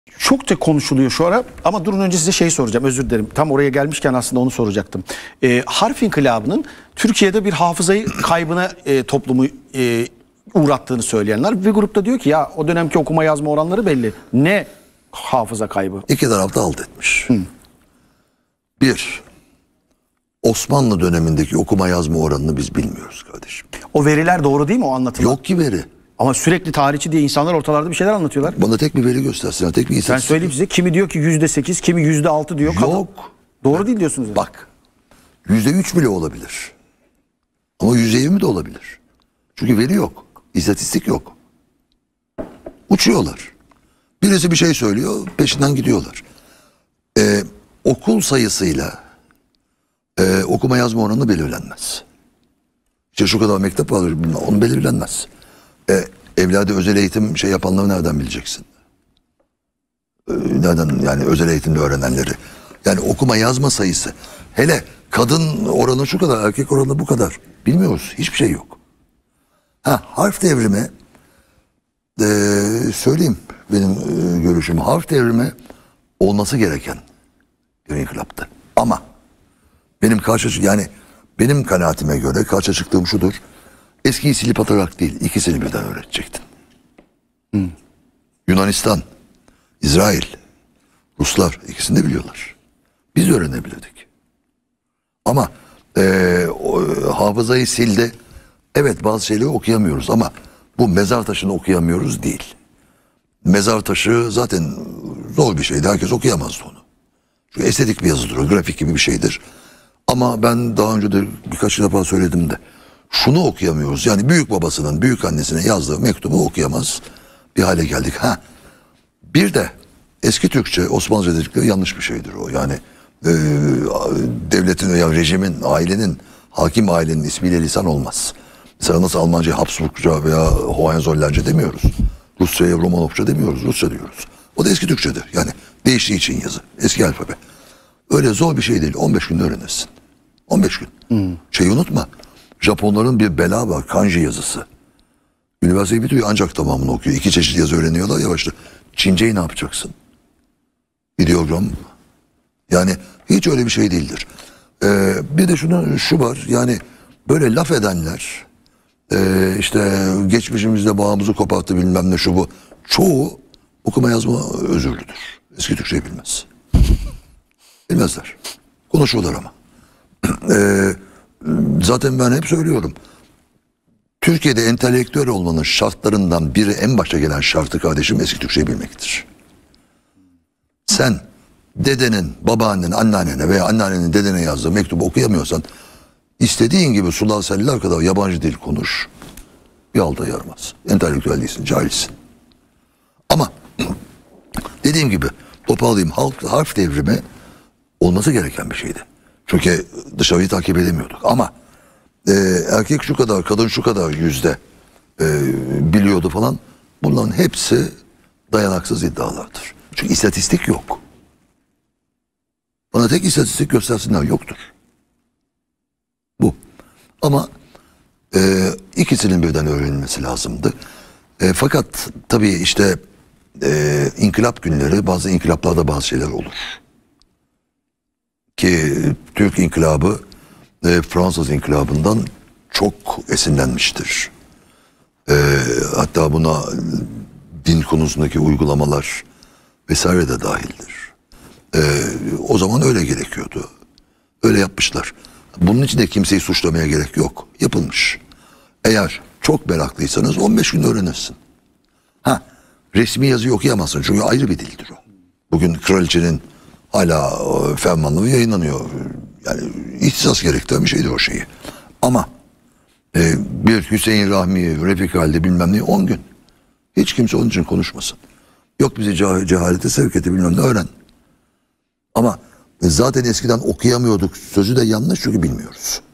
Çokça konuşuluyor şu ara ama durun önce size şey soracağım, özür dilerim. Tam oraya gelmişken aslında onu soracaktım. Harf İnkılabı'nın Türkiye'de bir hafızayı kaybına toplumu uğrattığını söyleyenler. Bir grupta diyor ki ya o dönemki okuma yazma oranları belli. Ne hafıza kaybı? İki tarafta alt etmiş. Bir, Osmanlı dönemindeki okuma yazma oranını biz bilmiyoruz kardeşim. O veriler doğru değil mi, o anlatılan? Yok ki veri. Ama sürekli tarihçi diye insanlar ortalarda bir şeyler anlatıyorlar. Bana tek bir veri göstersin. Tek bir istatistik. Ben söyleyeyim size, kimi diyor ki %8, kimi %6 diyor. Yok. Doğru değil diyorsunuz. Yani. Bak, %3 bile olabilir. Ama %20 de olabilir. Çünkü veri yok. İstatistik yok. Uçuyorlar. Birisi bir şey söylüyor, peşinden gidiyorlar. Okul sayısıyla okuma yazma oranı belirlenmez. İşte şu kadar mektep var, onu belirlenmez. Evladı özel eğitim şey yapanları nereden bileceksin? Nereden, yani özel eğitimde öğrenenleri? Yani okuma yazma sayısı. Hele kadın oranı şu kadar, erkek oranı bu kadar. Bilmiyoruz. Hiçbir şey yok. Harf devrimi söyleyeyim benim görüşüm. Harf devrimi olması gereken bir inkılaptı. Ama benim kanaatime göre karşı çıktığım şudur. Eskiyi silip atarak değil, ikisini birden öğretecektin. Yunanistan, İsrail, Ruslar ikisini de biliyorlar. Biz öğrenebilirdik. Ama hafızayı sildi. Evet, bazı şeyleri okuyamıyoruz ama bu mezar taşını okuyamıyoruz değil. Mezar taşı zaten zor bir şeydi. Herkes okuyamazdı onu. Çünkü estetik bir yazıdır, grafik gibi bir şeydir. Ama ben daha önce de birkaç defa söyledim de şunu okuyamıyoruz. Yani büyük babasının, büyük annesine yazdığı mektubu okuyamaz bir hale geldik. Bir de eski Türkçe, Osmanlıca dedikleri yanlış bir şeydir o. Yani devletin veya rejimin, ailenin, hakim ailenin ismiyle lisan olmaz. Mesela nasıl Almanca Habsburgca veya Hohenzollernce demiyoruz. Rusça'ya Romanovça demiyoruz, Rusça diyoruz. O da eski Türkçedir. Yani değiştiği için yazı. Eski alfabe. Öyle zor bir şey değil. 15 günde öğrenirsin. 15 gün. Şeyi unutma. Japonların bir bela var. Kanji yazısı. Üniversiteyi bitiriyor ancak tamamını okuyor. 2 çeşit yazı öğreniyorlar yavaşça. Çinceyi ne yapacaksın? İdeogram. Yani hiç öyle bir şey değildir. Bir de şu var. Yani böyle laf edenler işte geçmişimizde bağımızı koparttı bilmem ne şu bu. Çoğu okuma yazma özürlüdür. Eski Türkçeyi bilmez. Bilmezler. Konuşuyorlar ama. Zaten ben hep söylüyorum. Türkiye'de entelektüel olmanın şartlarından biri, en başta gelen şartı kardeşim, eski Türkçeyi bilmektir. Sen dedenin, babaannen, anneannene veya anneannenin dedene yazdığı mektubu okuyamıyorsan istediğin gibi sular seller kadar yabancı dil konuş. Bir alta yaramaz. Entelektüel değilsin, cahilsin. Ama dediğim gibi toparlayayım, harf devrimi olması gereken bir şeydi. Çünkü dışarıyı takip edemiyorduk. Ama erkek şu kadar, kadın şu kadar yüzde biliyordu falan. Bunların hepsi dayanaksız iddialardır. Çünkü istatistik yok. Bana tek istatistik göstersinler, yoktur. Bu. Ama ikisinin birden öğrenilmesi lazımdı. Fakat tabii işte inkılap günleri, bazı inkılaplarda bazı şeyler olur. Ki Türk İnkılabı Fransız İnkılabı'ndan çok esinlenmiştir. Hatta buna din konusundaki uygulamalar vesaire de dahildir. O zaman öyle gerekiyordu. Öyle yapmışlar. Bunun için de kimseyi suçlamaya gerek yok. Yapılmış. Eğer çok meraklıysanız 15 gün öğrenirsin. Resmi yazıyı okuyamazsın çünkü ayrı bir dildir o. Bugün kraliçenin hala fermanları yayınlanıyor. Yani ihtisas gerektiren bir şeydir o şeyi. Ama bir Hüseyin Rahmi, Refik Halide bilmem ne 10 gün. Hiç kimse onun için konuşmasın. Yok bizi cehalete sevk etti bilmem ne, öğren. Ama zaten eskiden okuyamıyorduk sözü de yanlış çünkü bilmiyoruz.